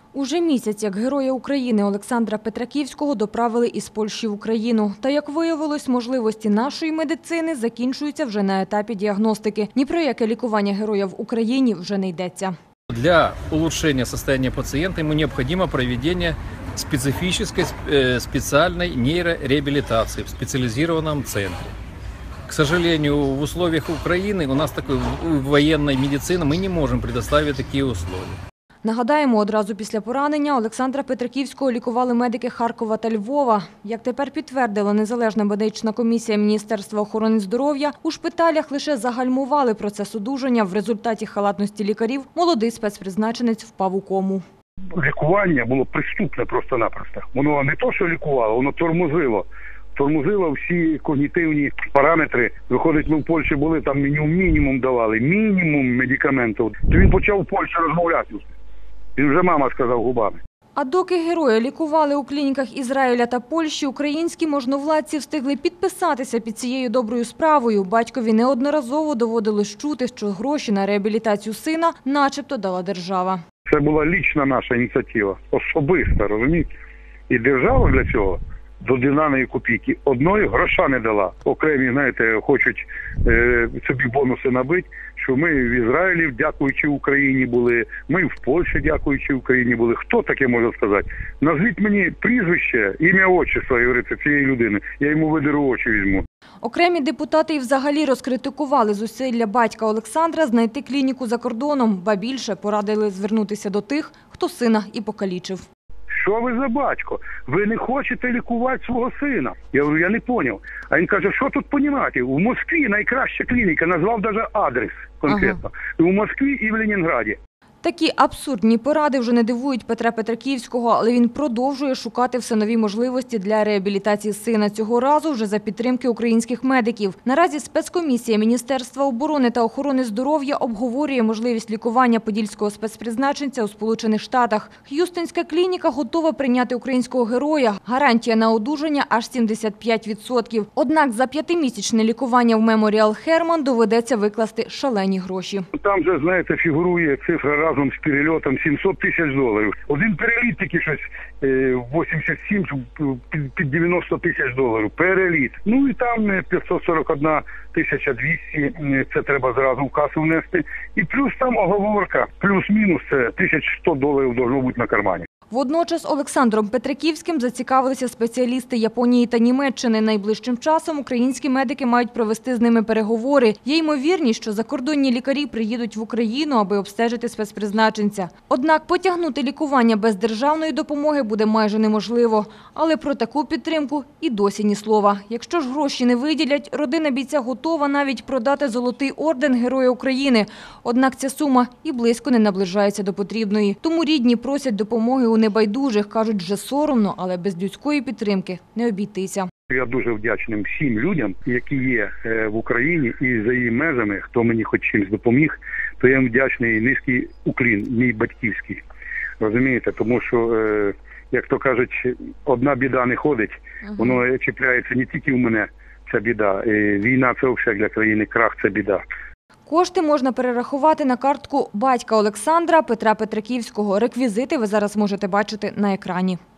Уже місяць, як Героя України Олександра Петраківського доправили із Польщі в Україну. Та, як виявилось, можливості нашої медицини закінчуються вже на етапі діагностики. Ні про яке лікування героя в Україні вже не йдеться. Для улучшения состояния пациента ему необходимо проведение специфической специальной нейрореабилитации в специализированном центре. К сожалению, в условиях Украины у нас такой военной медицины мы не можем предоставить такие условия. Нагадаємо, одразу після поранення Олександра Петраківського лікували медики Харкова та Львова. Як тепер підтвердила незалежна медична комісія Міністерства охорони здоров'я, у шпиталях лише загальмували процес одужання. В результаті халатності лікарів молодий спецпризначенець впав у кому. Лікування було преступне просто-напросто. Воно не то, що лікувало, воно тормозило. Тормозило всі когнітивні параметри. Виходить, ми в Польщі були, там мінімум давали, мінімум медикаментів. То він почав в Польщі розмовляти. Він вже мама сказав губами. А доки героя лікували у клініках Ізраїля та Польщі, українські можновладці встигли підписатися під цією доброю справою. Батькові неодноразово доводилось чути, що гроші на реабілітацію сина начебто дала держава. Це була лічна наша ініціатива, особиста, розумієте? І держава для цього до динарної копійки одної гроша не дала. Окремі, знаєте, хочуть собі бонуси набити, що ми в Ізраїлі, дякуючи Україні, були, ми в Польщі, дякуючи Україні, були. Хто таке може сказати? Назвіть мені прізвище, ім'я, отчество, говориться, цієї людини. Я йому видеру очі візьму. Окремі депутати і взагалі розкритикували зусилля батька Олександра знайти клініку за кордоном, ба більше порадили звернутися до тих, хто сина і покалічив. Що ви за батько? Ви не хочете лікувати свого сина? Я говорю, я не зрозумів. А він каже, що тут розуміти? В Москві найкраща клініка, назвав навіть адрес конкретно. І в Москві, і в Ленінграді. Такі абсурдні поради вже не дивують Петра Петраківського, але він продовжує шукати все нові можливості для реабілітації сина. Цього разу вже за підтримки українських медиків. Наразі спецкомісія Міністерства оборони та охорони здоров'я обговорює можливість лікування подільського спецпризначенця у Сполучених Штатах. Х'юстонська клініка готова прийняти українського героя. Гарантія на одужання аж 75%. Однак за 5-місячне лікування в Меморіал Херман доведеться викласти шалені гроші. Там же, знаєте, фігурує цифра разом з перельотом $700 тисяч. Один переліт тільки щось 87 під $90 тисяч. Переліт. Ну і там 541 200, це треба зразу в касу внести. І плюс там оговорка, плюс-мінус це $1100 должно бути на кармані. Водночас Олександром Петраківським зацікавилися спеціалісти Японії та Німеччини. Найближчим часом українські медики мають провести з ними переговори. Є ймовірність, що закордонні лікарі приїдуть в Україну, аби обстежити спецпризначенця. Однак потягнути лікування без державної допомоги буде майже неможливо. Але про таку підтримку і досі ні слова. Якщо ж гроші не виділять, родина бійця готова навіть продати золотий орден Героя України. Однак ця сума і близько не наближається до потрібної. Тому рідні просять допомоги у небайдужих, кажуть, вже соромно, але без людської підтримки не обійтися. Я дуже вдячний всім людям, які є в Україні і за її межами, хто мені хоч чимось допоміг, то я їм вдячний і низький уклін, мій батьківський. Розумієте, тому що, як то кажуть, одна біда не ходить, воно чіпляється не тільки в мене, ця біда. Війна – це взагалі для країни крах, це біда. Кошти можна перерахувати на картку батька Олександра Петра Петраківського. Реквізити ви зараз можете бачити на екрані.